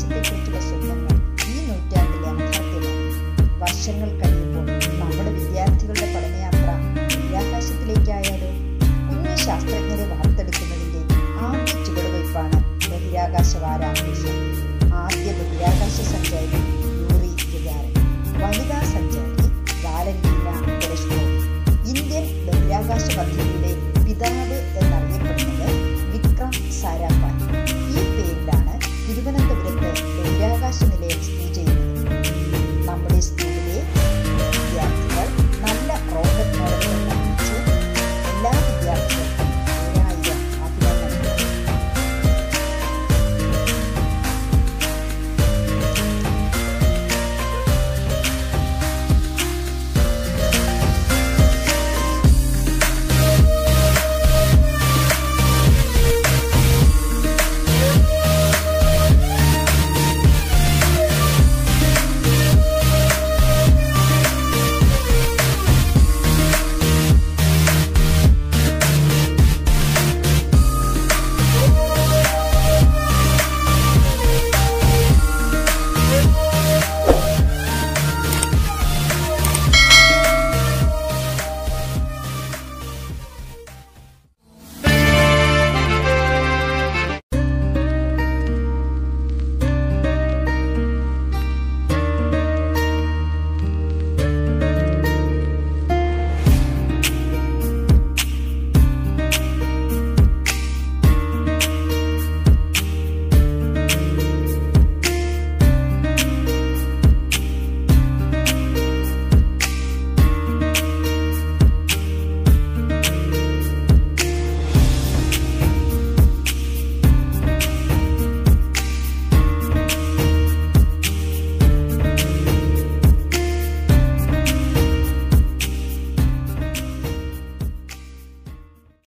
ബഹിരാകാശത്തെക്കുറിച്ചുള്ള സ്വപ്നങ്ങൾ ഈ നൂറ്റാണ്ടിലെ യാഥാർത്ഥ്യമാണ്. വർഷങ്ങൾ കഴിയുമ്പോൾ നമ്മുടെ വിദ്യാർത്ഥികളുടെ പഠനയാത്ര ബഹിരാകാശത്തിലേക്കായാലോ? കുഞ്ഞു ശാസ്ത്രജ്ഞരെ വാർത്തെടുക്കുന്നതിന്റെ ആദ്യ ചുവടുവയ്പ്പാണ് ബഹിരാകാശ വാരാഘോഷം. ആദ്യ ബഹിരാകാശ സഞ്ചാരി യൂറി ഗഗാറിൻ, വനിതാ സഞ്ചാരി വാലന്റീന തെരഷ്കോവ. ഇന്ത്യൻ ബഹിരാകാശ പദ്ധതിയുടെ പിതാവ് എന്നറിയപ്പെടുന്നത് വിക്രം സാരാഭായ്. ഈ പേരിലാണ് തിരുവനന്തപുരത്ത് ബഹിരാകാശ നിലയം സ്ഥിതി ചെയ്യുന്നത്.